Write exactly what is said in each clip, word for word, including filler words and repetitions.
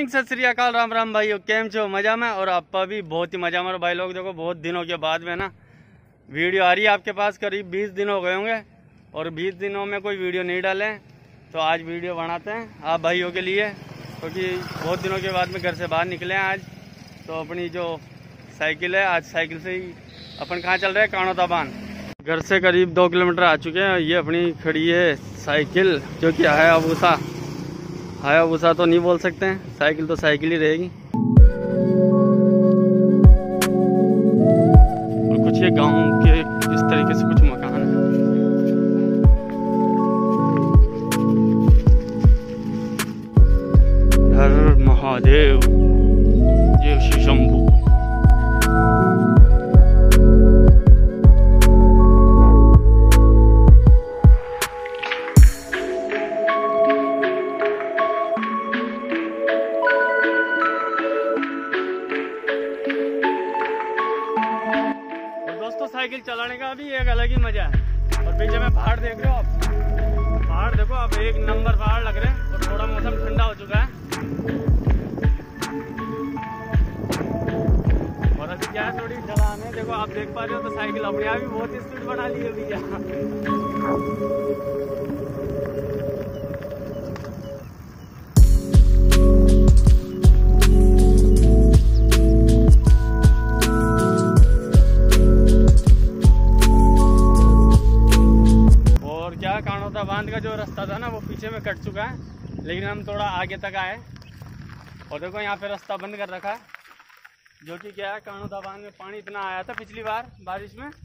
Morning, सत श्री अकाल, राम राम भाई। केम छो? मजा में। और आप भी बहुत ही मजा में भाई लोग। देखो बहुत दिनों के बाद में ना वीडियो आ रही है आपके पास। करीब बीस दिन हो गए होंगे और बीस दिनों में कोई वीडियो नहीं डाले, तो आज वीडियो बनाते हैं आप भाइयों के लिए, क्योंकि तो बहुत दिनों के बाद में घर से बाहर निकले हैं आज। तो अपनी जो साइकिल है, आज साइकिल से ही अपन कहाँ चल रहे हैं, कानोता बांध। घर से करीब दो किलोमीटर आ चुके हैं। ये अपनी खड़ी है साइकिल, जो कि हायाबुसा। हायाबुसा तो नहीं बोल सकते हैं, साइकिल तो साइकिल ही रहेगी। और कुछ ये गांव के इस तरीके से कुछ मकान है। हर महादेव, ये श्री शंभू। साइकिल चलाने का भी एक अलग ही मजा है। और पीछे में पहाड़ देख रहे हो आप, पहाड़ देखो आप, एक नंबर पहाड़ लग रहे हैं। और थोड़ा मौसम ठंडा हो चुका है। और अभी क्या है, थोड़ी ढलान है, देखो आप देख पा रहे हो। तो साइकिल अपने आप ही बहुत स्पीड बना ली है भैया। कानोता बांध का जो रास्ता था ना, वो पीछे में कट चुका है, लेकिन हम थोड़ा आगे तक आए। और देखो यहाँ पे रास्ता बंद कर रखा है, जो कि क्या है, कानोता बांध में पानी इतना आया था पिछली बार बारिश में,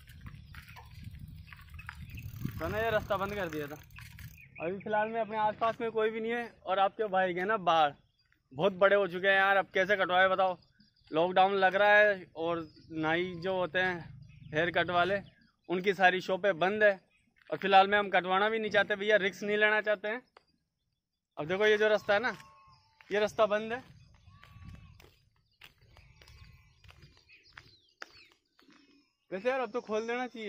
तो ना ये रास्ता बंद कर दिया था। अभी फिलहाल में अपने आसपास में कोई भी नहीं है। और आपके भाई के ना बाढ़ बहुत बड़े हो चुके हैं यार। अब कैसे कटवाए बताओ, लॉकडाउन लग रहा है और नाई जो होते हैं हेयर कट वाले, उनकी सारी शॉपें बंद है। और फिलहाल में हम कटवाना भी नहीं चाहते भैया, रिस्क नहीं लेना चाहते हैं। अब देखो ये जो रास्ता है ना, ये रास्ता बंद है। वैसे यार अब तो खोल देना चाहिए।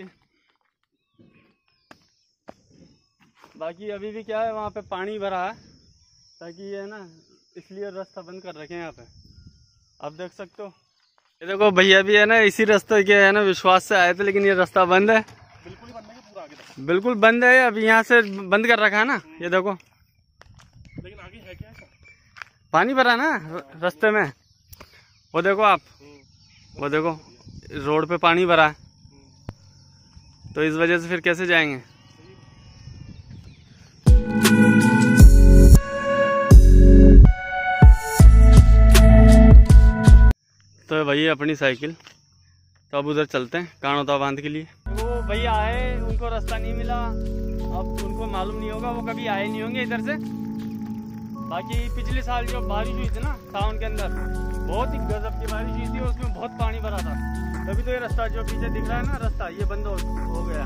बाकी अभी भी क्या है, वहाँ पे पानी भरा है, ताकि ये ना, इसलिए रास्ता बंद कर रखे हैं यहाँ पे। आप देख सकते हो, ये देखो भैया भी है ना, इसी रास्ते के है ना विश्वास से आए थे, लेकिन ये रास्ता बंद है, बिल्कुल बंद है। अभी यहाँ से बंद कर रखा है ना, ये देखो। लेकिन आगे है क्या, पानी भरा ना रास्ते में, वो देखो आप, वो देखो रोड पे पानी भरा है, तो इस वजह से फिर कैसे जाएंगे। तो भाई अपनी साइकिल, तो अब उधर चलते हैं कानोता बांध के लिए। वो भैया आए, उनको रास्ता नहीं मिला, अब उनको मालूम नहीं होगा, वो कभी आए नहीं होंगे इधर से। बाकी पिछले साल जो बारिश हुई थी ना सावन के अंदर, बहुत ही गजब की बारिश हुई थी, उसमें बहुत पानी भरा था। तभी तो ये रास्ता जो पीछे दिख रहा है ना रास्ता, ये बंद हो, हो गया।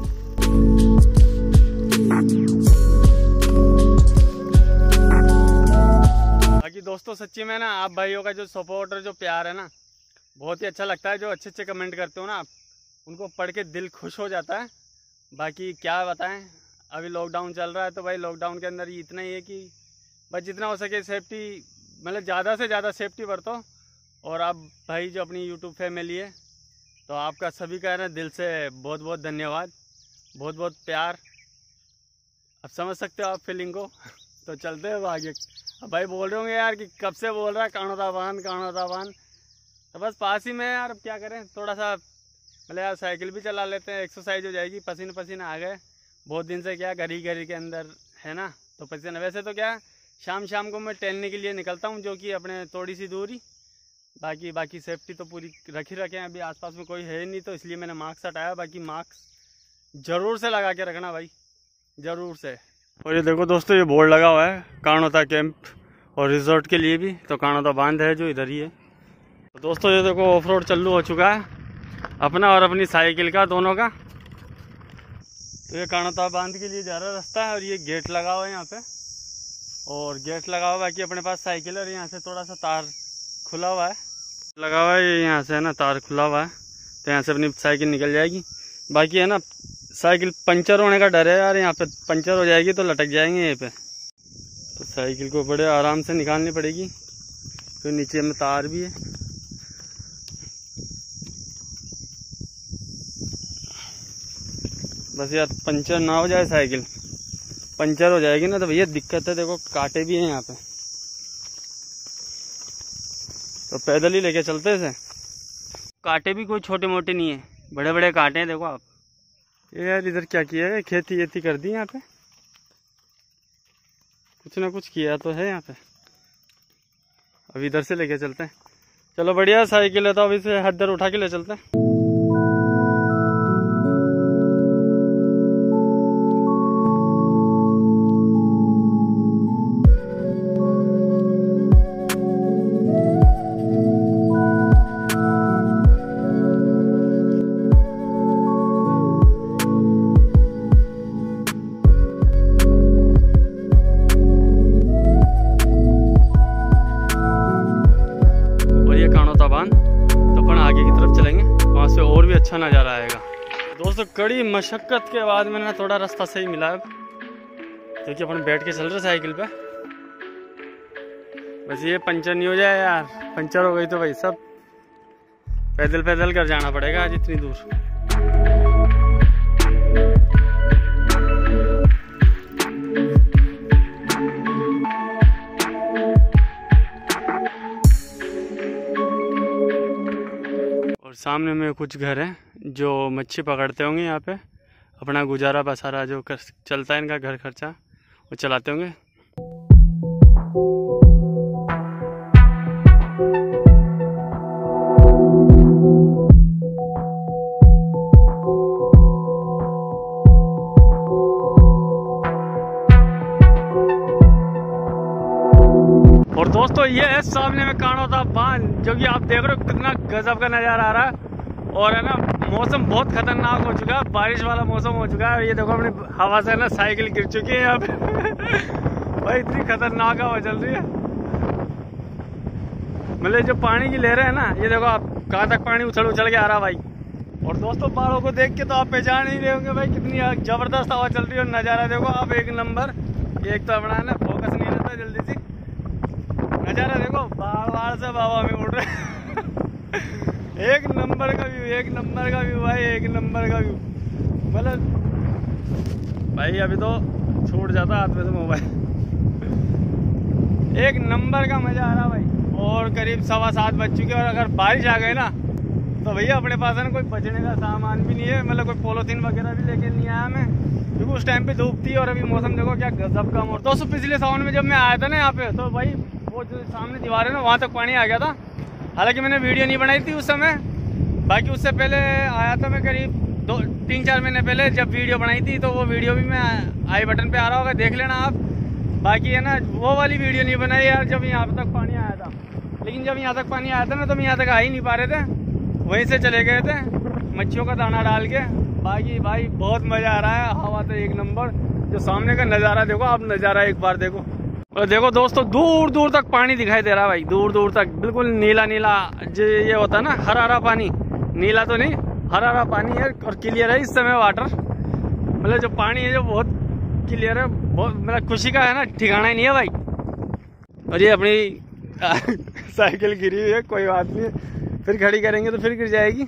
बाकी दोस्तों सच्ची में ना आप भाइयों का जो सपोर्ट और जो प्यार है ना, बहुत ही अच्छा लगता है। जो अच्छे अच्छे कमेंट करते हो ना आप, उनको पढ़ के दिल खुश हो जाता है। बाकी क्या बताएं, अभी लॉकडाउन चल रहा है, तो भाई लॉकडाउन के अंदर इतना ही है कि बस जितना हो सके सेफ्टी, मतलब ज़्यादा से ज़्यादा सेफ्टी बरतो। और आप भाई जो अपनी यूट्यूब फैमिली है, तो आपका सभी का है ना दिल से बहुत बहुत धन्यवाद, बहुत बहुत प्यार। अब समझ सकते हो आप फीलिंग को। तो चलते हैं आगे। अब भाई बोल रहे होंगे यार कि कब से बोल रहा है कानोता बांध कानोता बांध, तो बस पास ही में यार। अब क्या करें, थोड़ा सा मतलब यार साइकिल भी चला लेते हैं, एक्सरसाइज हो जाएगी। पसीने पसीने आ गए बहुत दिन से, क्या घर ही घर के अंदर है ना, तो पसीने। वैसे तो क्या शाम शाम को मैं टहलने के लिए निकलता हूँ, जो कि अपने थोड़ी सी दूरी। बाकी बाकी सेफ्टी तो पूरी रख ही रखे हैं। अभी आसपास में कोई है नहीं, तो इसलिए मैंने मास्क हटाया। बाकी मास्क ज़रूर से लगा के रखना भाई, ज़रूर से। और ये देखो दोस्तों, ये बोर्ड लगा हुआ है कानोता कैंप और रिजॉर्ट के लिए भी, तो कानोता बांध है जो इधर ही है। तो दोस्तों ये देखो ऑफ रोड चालू हो चुका है अपना और अपनी साइकिल का, दोनों का। तो ये कानोता बांध के लिए जा रहा रास्ता है, और ये गेट लगा हुआ है यहाँ पे, और गेट लगा हुआ है। बाकी अपने पास साइकिल है, और यहाँ से थोड़ा सा तार खुला हुआ है, लगा हुआ है यहाँ से है ना, तार खुला हुआ है, तो यहाँ से अपनी साइकिल निकल जाएगी। बाकी है ना साइकिल पंचर होने का डर है यार, यहाँ पे पंचर हो जाएगी तो लटक जाएंगे यहीं पे, तो साइकिल को बड़े आराम से निकालनी पड़ेगी। तो नीचे में तार भी है। बस यार पंचर ना हो जाए, साइकिल पंचर हो जाएगी ना तो भैया दिक्कत है। देखो कांटे भी हैं यहाँ पे, तो पैदल ही लेके चलते थे। कांटे भी कोई छोटे मोटे नहीं है, बड़े बड़े कांटे हैं। देखो आप ये यार इधर क्या किया है, खेती वेती कर दी यहाँ पे, कुछ ना कुछ किया तो है यहाँ पे। अब इधर से लेके चलते हैं। चलो बढ़िया साइकिल है तो अब इसे हद दर उठा के ले चलते हैं। तो अपन आगे की तरफ चलेंगे, वहाँ से और भी अच्छा नज़ारा आएगा। दोस्तों कड़ी मशक्क़त के बाद में ना थोड़ा रास्ता सही मिला है, क्योंकि अपन बैठ के चल रहे साइकिल पे। बस ये पंचर नहीं हो जाए यार, पंचर हो गई तो भाई सब पैदल पैदल कर जाना पड़ेगा आज इतनी दूर। सामने में कुछ घर हैं जो मच्छी पकड़ते होंगे, यहाँ पे अपना गुजारा बसारा जो कर चलता है, इनका घर खर्चा वो चलाते होंगे। और दोस्तों ये है सामने में कानोता बांध, जो कि आप देख रहे हो कितना गजब का नज़ारा आ रहा है। और है ना मौसम बहुत खतरनाक हो चुका है, बारिश वाला मौसम हो चुका है। ये देखो अपनी हवा से ना साइकिल गिर चुकी है यहाँ पे भाई इतनी खतरनाक हवा चल रही है। मतलब जो पानी की लहरें है ना, ये देखो आप कहाँ तक पानी उछल उछल के आ रहा भाई। और दोस्तों पहाड़ों को देख के तो आप पहचान ही रहे होंगे भाई कितनी जबरदस्त हवा चल रही है। और नज़ारा देखो आप एक नंबर। एक तो अपना है ना फोकस नहीं रहता जल्दी से, नज़ारा देखो बाढ़ बाढ़ से बाबा में उड़ रहे एक नंबर का व्यू, एक नंबर का व्यू भाई, एक नंबर का व्यू। मतलब भाई अभी तो छूट जाता हाथ में से मोबाइल। एक नंबर का मजा आ रहा भाई। और करीब सवा सात बज चुके, और अगर बारिश आ गई ना तो भैया अपने पास है ना कोई बचने का सामान भी नहीं है। मतलब कोई पॉलीथीन वगैरह भी लेके नहीं आया मैं, क्योंकि उस टाइम पे धूप थी। और अभी मौसम देखो क्या गजब का। और दोस्तों पिछले सावन में जब मैं आया था ना यहाँ पे, तो भाई वो जो सामने दीवार है ना वहाँ तक पानी आ गया था। हालांकि मैंने वीडियो नहीं बनाई थी उस समय, बाकी उससे पहले आया था मैं करीब दो तीन चार महीने पहले जब वीडियो बनाई थी, तो वो वीडियो भी मैं आई बटन पे आ रहा होगा, देख लेना आप। बाकी है ना वो वाली वीडियो नहीं बनाई यार जब यहाँ तक पानी आया था। लेकिन जब यहाँ तक पानी आया था ना तो हम यहाँ तक आ ही नहीं पा रहे थे, वहीं से चले गए थे मच्छियों का दाना डाल के। बाकी भाई बहुत मज़ा आ रहा है, हवा तो एक नंबर। जो सामने का नज़ारा देखो आप, नज़ारा एक बार देखो। और देखो दोस्तों दूर दूर तक पानी दिखाई दे रहा है भाई, दूर दूर तक बिल्कुल नीला नीला। जो ये होता है ना हरा हरा पानी, नीला तो नहीं हरा हरा पानी है। और क्लियर है इस समय वाटर, मतलब जो पानी है जो बहुत क्लियर है, बहुत मतलब खुशी का है ना ठिकाना ही नहीं है भाई। और ये अपनी साइकिल गिरी हुई है, कोई बात नहीं, फिर खड़ी करेंगे तो फिर गिर जाएगी।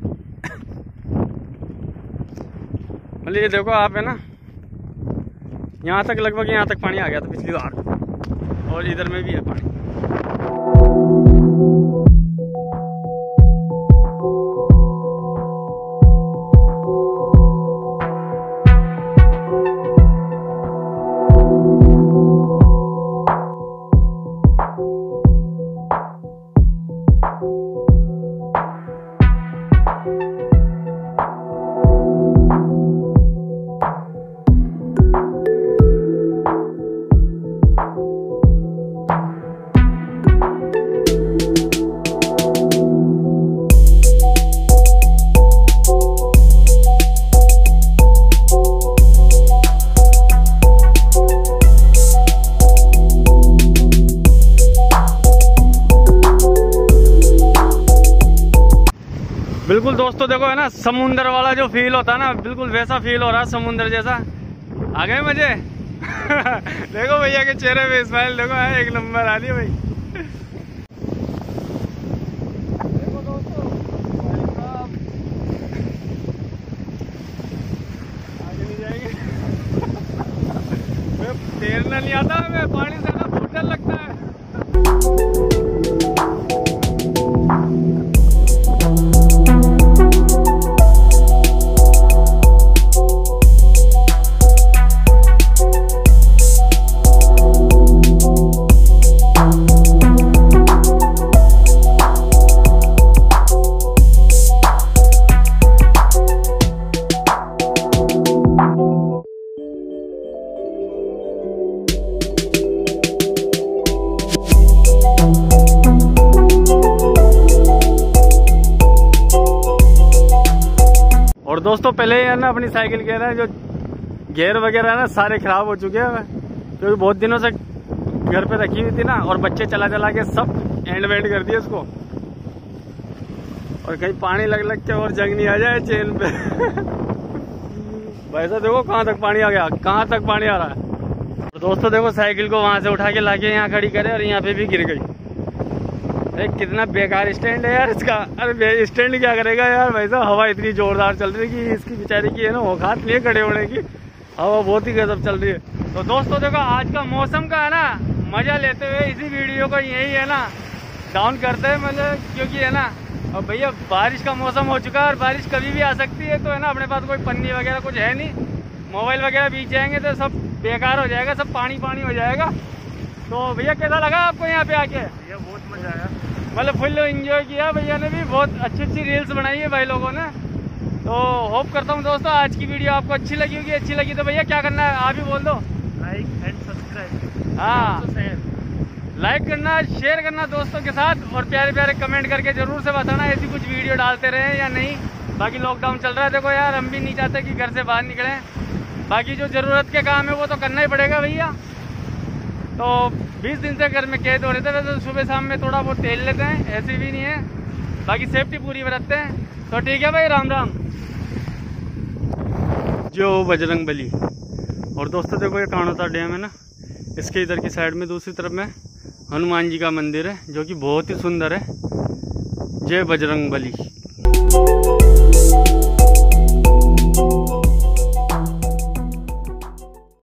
मतलब ये देखो आप है ना, यहाँ तक लगभग यहाँ तक पानी आ गया था पिछली बार, और इधर में भी है पानी। बिल्कुल दोस्तों देखो है ना समुंदर वाला जो फील होता है ना, बिल्कुल वैसा फील हो रहा है समुंदर जैसा। आ गए मजे देखो भैया के चेहरे पे स्माइल देखो है, एक नंबर आ रही है भाई। तैरना नहीं आता हमें, पानी से ना बहुत डर लगता है। और दोस्तों पहले ही है ना अपनी साइकिल के ना जो गियर वगैरह है ना सारे खराब हो चुके हैं, क्योंकि बहुत दिनों से घर पे रखी हुई थी ना, और बच्चे चला चला के सब एंड वेंड कर दिए उसको, और कहीं पानी लग लग के और जंग नहीं आ जाए चेन पे। वैसा देखो कहाँ तक पानी आ गया, कहाँ तक पानी आ रहा है। तो दोस्तों देखो साइकिल को वहां से उठा के लाके यहाँ खड़ी करे और यहाँ पे भी गिर गई। अरे कितना बेकार स्टैंड है यार इसका। अरे स्टैंड क्या करेगा यार, वैसा हवा इतनी जोरदार चल रही है कि इसकी बेचारी की है ना औकात नहीं है खड़े होने की, हवा बहुत ही गजब चल रही है। तो दोस्तों देखो आज का मौसम का है ना मजा लेते हुए इसी वीडियो को यही है ना डाउन करते हैं, मतलब क्योंकि है ना अब भैया बारिश का मौसम हो चुका है और बारिश कभी भी आ सकती है। तो है ना अपने पास कोई पन्नी वगैरह कुछ है नहीं, मोबाइल वगैरह बीच जाएंगे तो सब बेकार हो जाएगा, सब पानी पानी हो जाएगा। तो भैया कैसा लगा आपको यहाँ पे आके? भैया बहुत मजा आया, मतलब फुल एंजॉय किया भैया ने भी, बहुत अच्छी अच्छी रील्स बनाई है भाई लोगों ने। तो होप करता हूँ दोस्तों आज की वीडियो आपको अच्छी लगी होगी। अच्छी लगी तो भैया क्या करना है आप ही बोल दो। लाइक एंड सब्सक्राइब, हाँ लाइक करना, शेयर करना दोस्तों के साथ, और प्यारे प्यारे कमेंट करके जरूर से बताना ऐसी कुछ वीडियो डालते रहे या नहीं। बाकी लॉकडाउन चल रहा है देखो यार, हम भी नहीं चाहते कि घर से बाहर निकलें, बाकी जो ज़रूरत के काम है वो तो करना ही पड़ेगा भैया। तो बीस दिन से घर में कैद हो रहे थे, वैसे सुबह शाम में थोड़ा बहुत टहल लेते हैं, ऐसी भी नहीं है, बाकी सेफ्टी पूरी बरतते हैं। तो ठीक है भाई, राम राम, जो बजरंग बली। और दोस्तों देखो ये कानोता डैम है ना, इसके इधर की साइड में दूसरी तरफ में हनुमान जी का मंदिर है जो कि बहुत ही सुंदर है। जय बजरंग बली।